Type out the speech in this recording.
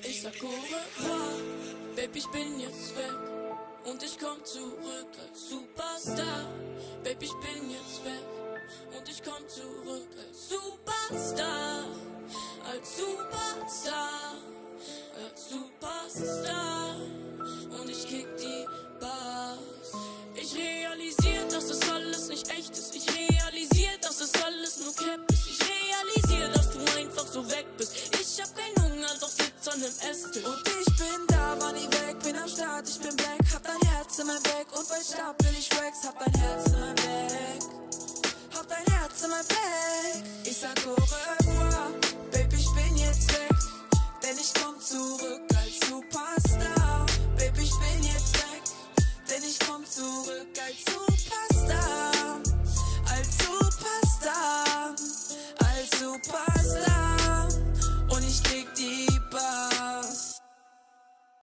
Ich sag au revoir, Baby, ich bin jetzt weg. Und ich komm zurück als Superstar. Baby, ich bin jetzt weg. Und ich komm zurück als Superstar. Als Superstar. Als Superstar. Und ich kick die Bars. Ich realisiere, dass das alles nicht echt ist. Ich realisiere, dass das alles nur Cap ist. Ich realisiere, dass du einfach so weg bist. Ich hab keinen Hunger, doch sitz an dem Esstisch. Und ich bin da, war nie weg, bin am Start, ich bin back. Hab dein Herz in mein Back und bei Stab will ich Racks. Hab dein Herz in mein Back. Hab dein Herz in mein Back. Ich sag au revoir, Baby, ich bin jetzt weg. Denn ich komm zurück als Superstar. Baby, ich bin jetzt weg. Denn ich komm zurück als Superstar. Als Superstar. Als Superstar. Und ich krieg die Bar.